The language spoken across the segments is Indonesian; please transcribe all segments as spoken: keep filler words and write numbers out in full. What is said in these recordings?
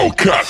Hellcat.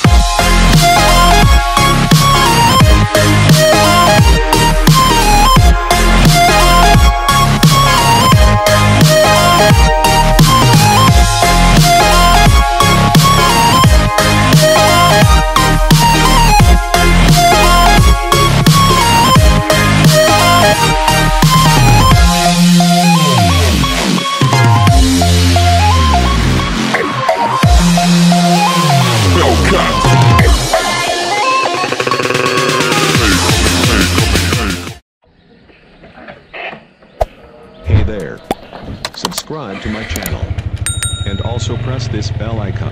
Hey there. Subscribe to my channel. And also press this bell icon.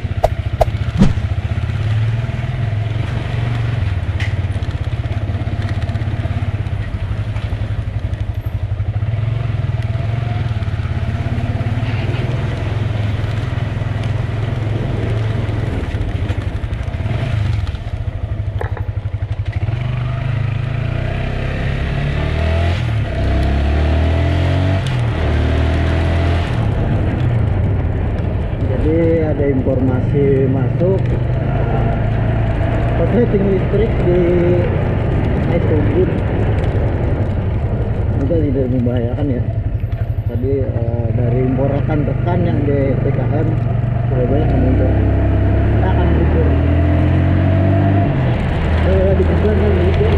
Ada informasi masuk korsleting listrik di naik turun juga tidak membahayakan ya. Tadi uh, dari info rekan-rekan yang di T K M sudah banyak yang muncul. Kita akan muncul eh, di kebetulan yang muncul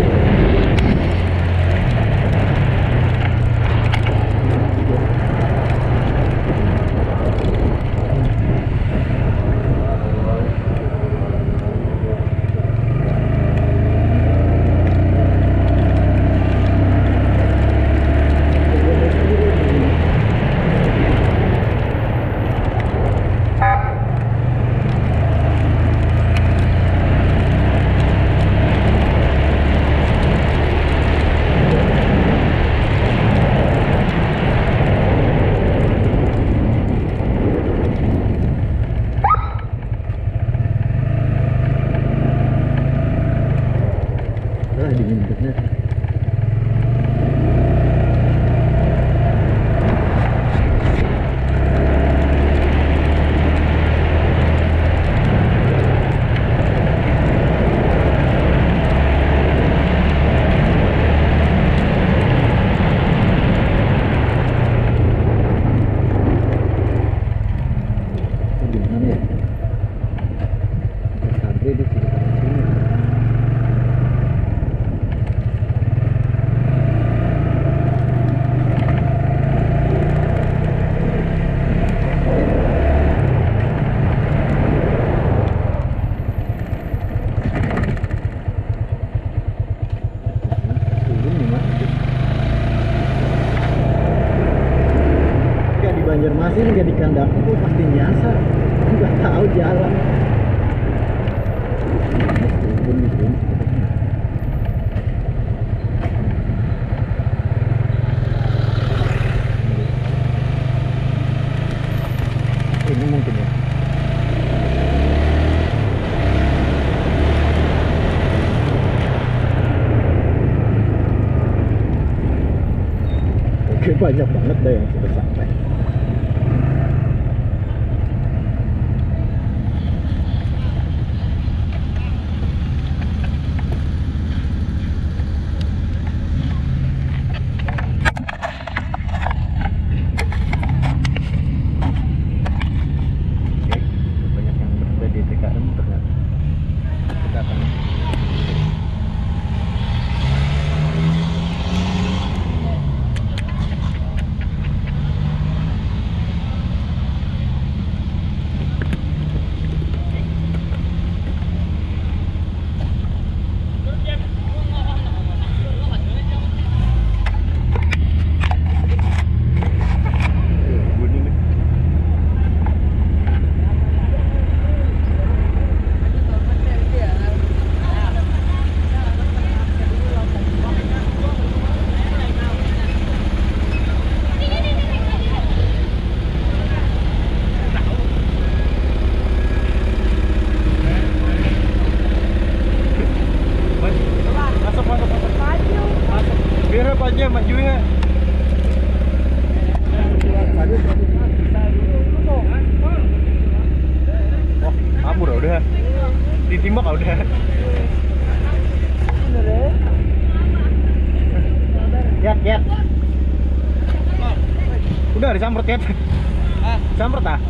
dingin bener. Gimana ya? Sampai di sini. Banjarmasin jadi kandang itu pasti nyasar, nggak tahu jalan. Ini mungkin ya. Oke, banyak banget deh yang sudah sampai. Udah. disamprot kan? Ah, samprot ah?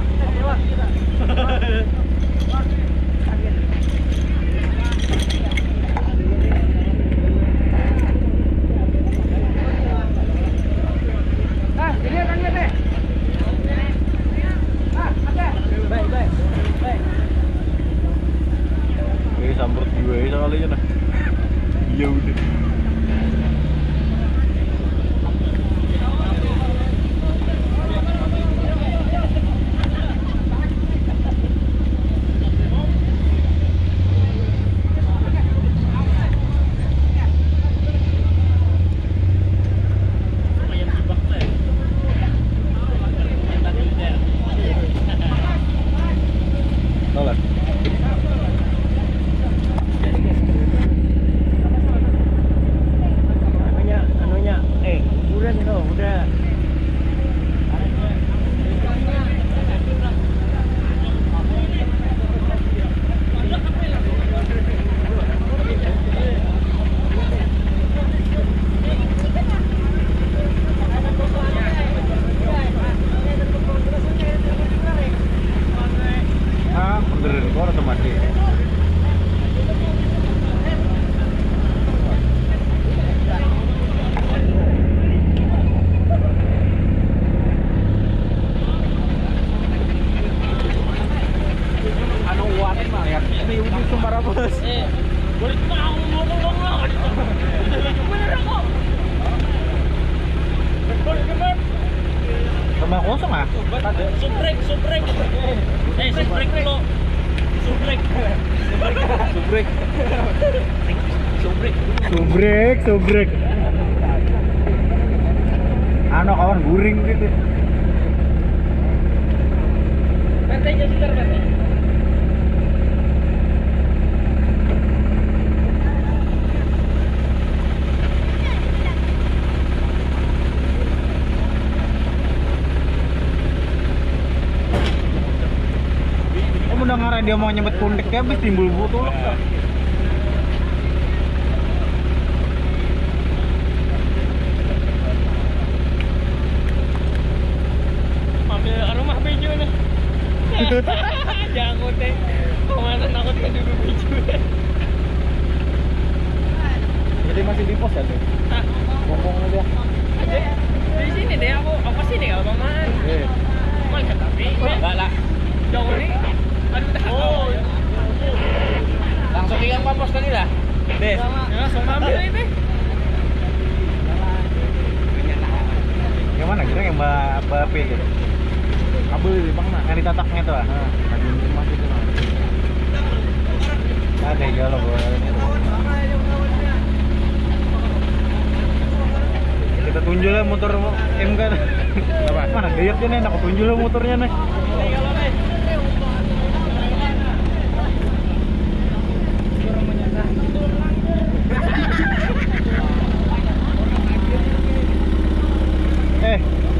Ah, ini kan deh. Ah, ada. Baik, baik. Baik. Ini samprot gue sekalinya nah. Ya udah. Rumah kosong ah? Subrek, subrek. Eh, subrek dulu. Subrek. Subrek. Subrek. Subrek, subrek. Ano kawan guring gitu. Pantainya sekitar pantai. Udah ngarah dia mau nyebet pundek ya habis timbul botol. Ambil rumah biju nih. Jangan deh. Kemarin aku tidak dulu biju. Jadi masih di pos ya tuh? Hah? Ngomong aja. Aja. Di sini deh aku. Apa sih nih kalau man? Eh. Mana tapi? Enggak lah. Jauh nih. Aduh dah. Oh. Langsung ikan pos tadi lah. Deh. Langsung ambil ini. Yang mana kira yang Mbak Mbak P itu? Kabel di mana? Yang ditataknya itu ah. Heeh. Tadi rumah itu lah. Ada ya lo. Kita tunjuk lah motor M kan. Apa? Mana gayaknya nih, aku tunjuk lah motornya nih. Eh,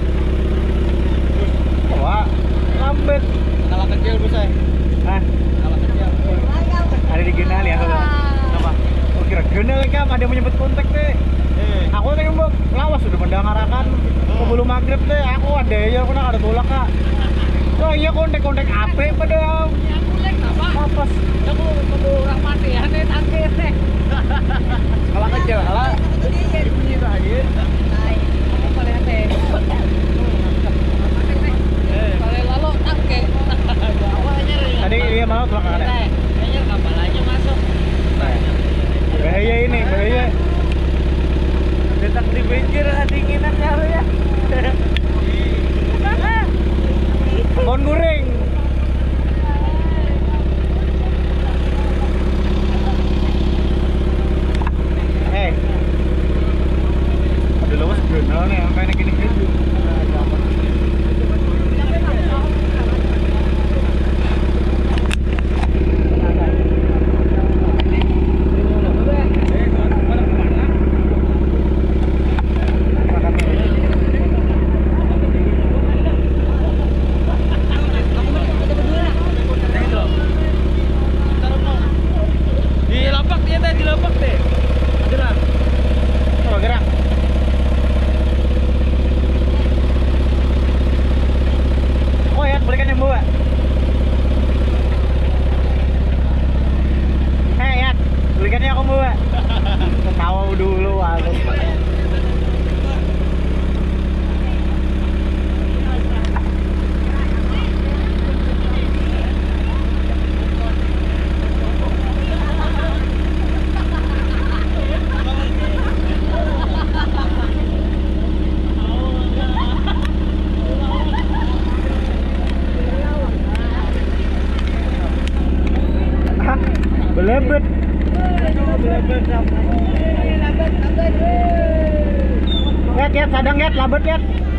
wah, lambat. Skala kecil bisa. Hah? Skala kecil. Ada di Genal ya kalau. Apa? Oh, kira Genal kan ada menyebut kontak deh. Eh. Aku tadi mbak lawas sudah mendengarkan sebelum maghrib deh. Aku ada ya, aku nak ada tolak kak. Oh iya kontak-kontak apa pada? Aku lek apa? Apa? Aku kudu rahmati ya nih tangkir teh. Skala kecil, skala. Bunyi terakhir. Tadi dia mau tulang ada. Kayaknya kapal aja masuk. Bahaya ini, bahaya. Datang di pinggir dinginan nyaru ya. Pohon guring. Eh. Ada lawas genal nih, sampai naik ini gitu. Lihat, lihat, sadang lihat, labet lihat.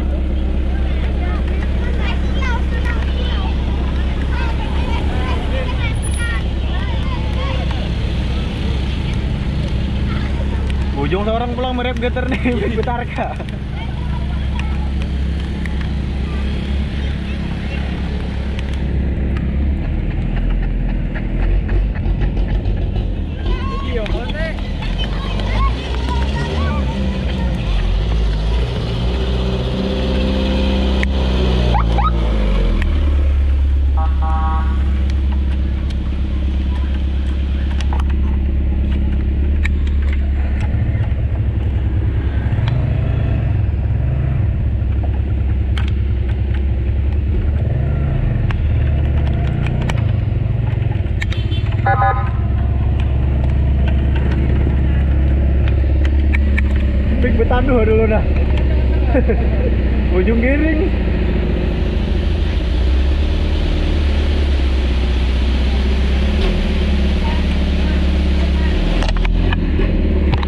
Ujung seorang pulang merep geter nih, bentar kak. Pik betanduh dulu nah. Ujung giring.